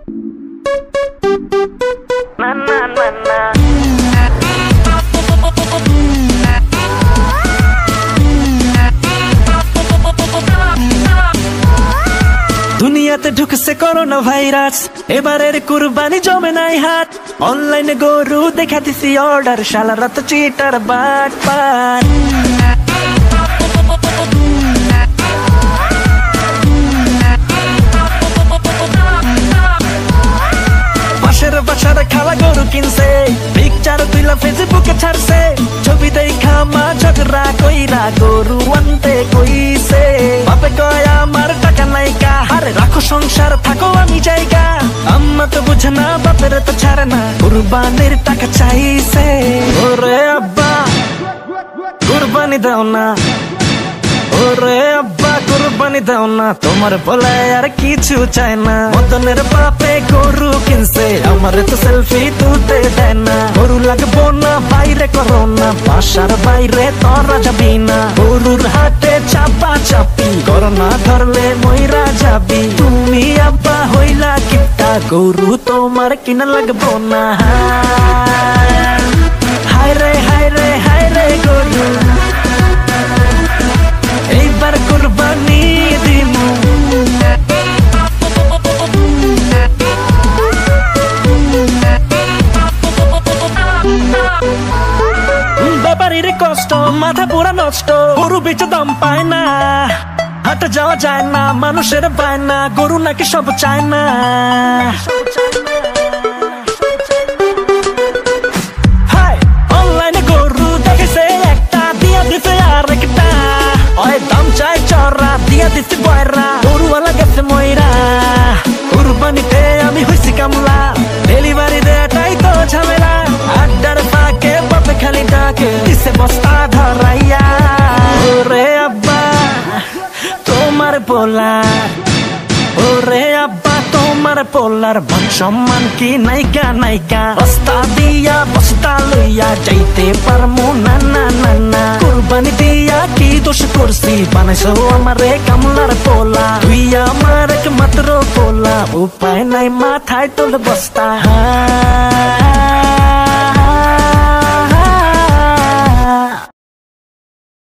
Na na na na. দুনিয়াতে ঢুকছে corona virus, এবারের কুরবানি জমে নাই হাত। অনলাইনে গরু দেখা দিছি অর্ডার, শালারা তো চিটার বাটপার। পাশের বাসার খালা গরু কিনছে, পিকচার তুইলা ফেসবুকে ছাড়ছে। ছবি দেখা মা ঝগড়া কইরা গরু আনতে কইছে। বাপে কয় আমার টাকা নাইকা, আরে রাখো সংসার থাকো আমি জায়গা। আম্মা তো বুঝে না, বাপের তো ছাড়ে না, কুরবানির টাকা চাইছে। ওরে আব্বা কুরবানি দাও না, ওরে আব্বা কুরবানি দাও না, তোমার বলে আর কিছু চায় না। মদনের বাপে গরু কিনছে, আমার তো সেলফি তুলতে দেয় না। গরু লাগবো না বাইরে করো না, বাসার বাইরে তোরা যাবি না। গরুর হাটে চাপা চাপি করো না, ধরলে মইরা যাবি। তুমি আব্বা হইলা কিপটা, গরু তোমার কিনা লাগবো না। হায় রে হায় রে হায় রে গরু, এইবার কুরবানি দিমু। ব্যাপারীর কষ্ট, মাথা পুরা নষ্ট, গরু বেচে দাম পায় না। হাটে যাওয়া যায় না, মানুষের পায় না, গরু নাকি সব চায় না। অনলাইনে গরু দেখেছে একটা, দিয়া দিছে আর একটা। দাম চাই চড়া, দিয়া দিছি বয়রা, গরুওয়ালা গেছে ময়রা। কুরবানিতে আমি হইছি কামলা, ডেলিভারি দেটাই তো ঝামেলা। আড্ডার ফাঁকে বাপে খালি ডাকে, দিছে বস্তা ধরাইয়া। ওরে আব্বা তোমার পোলা, ওরে আব্বা তোমার পোলার মান সম্মান কি নাইকা নাইকা। বস্তা দিয়া বস্তা লইয়া যাইতে পারমু না না না না। কুরবানি দিয়া কি দোষ করছি, বানাইছো আমারে কামলার পোলা। তুই আমার একমাত্র পোলা, উপায় নাই মাথায় তোল বস্তা।